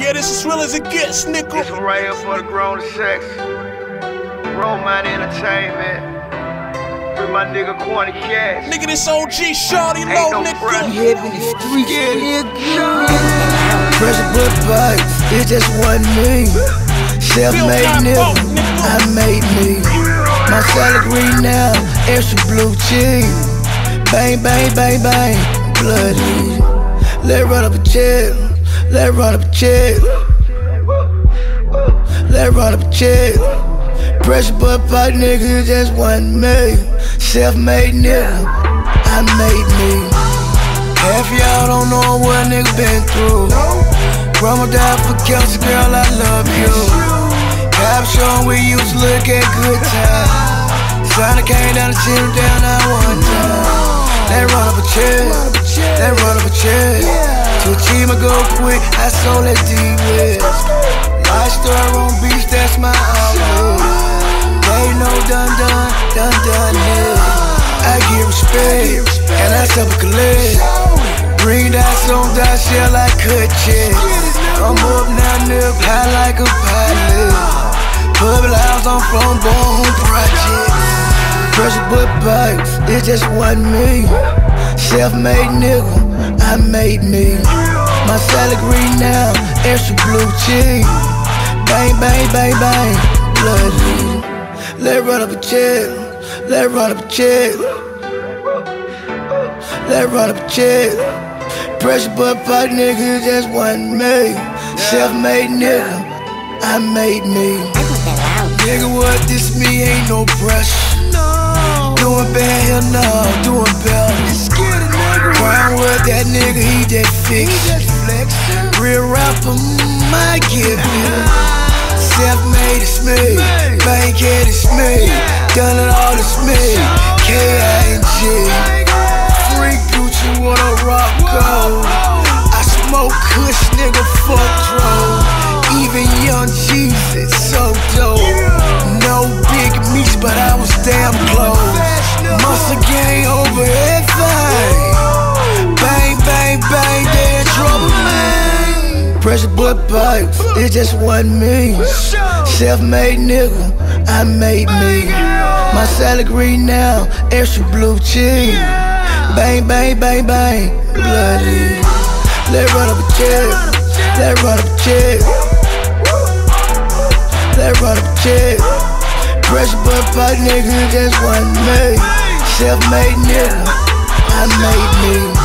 Yeah, this is real as it gets, nigga. This one right here for the grown and sex. Grown mind entertainment. With my nigga Corny Cash. Nigga, this OG Shawty low, no nigga. breath. Live in the streets, nigga. Pressure but bites, it's just one me. Self-made nigga, I made me. My salary now, extra blue cheese. Bang, bang, bang, bang, bloody. Let's run up a check, let's run up a check. Let's run up a check. Pressure but pipe nigga, just one me. Self-made nigga, I made me. Half y'all don't know what nigga been through. Grandma died for cancer, girl, I love you. Cop showing we used to look at good times. Santa came down to sit him down that one time. Let's run up a check, let's run up a check. To achieve my goal quick, I sold that D-West. Lifestyle on beach, that's my outlet. They know done, yeah. I give respect, and I suffer collect. Green dots on dot shell like cut check. I'm up now, nigga, high like a pilot. Public house on phone, born project. Pressure but pipes, it's just one me. Self-made nigga, I made me. My salary now, extra blue cheese. Bang, bang, bang, bang, bloody. Let's run up a check, let's run up a check. Let's run up a check. Pressure but pipe nigga, just one me. Self-made nigga, I made me. Nigga, what this me ain't no pressure. Doing bad, hell no, doing better. Crown with that nigga, he that fix. Real rapper, my give it. Self-made, it's me. Bankhead, it's me. Done it all, it's me. K-I-N-G. Free Gucci, what a rock go. I smoke kush, nigga, fuck drone. Even young Jesus, so dope. No big meats, but I was damn close. Muscle gang over everything. Bang, bang, bang, they in trouble, man. Pressure but pipes, it's just one me. Self-made nigga, I made me. My salary now, extra blue cheese. Bang, bang, bang, bang, bloody. Let's run up a check, let's run up a check. Let's run up a check. Pressure but pipe nigga, just one me. Self-made nigga, I made me.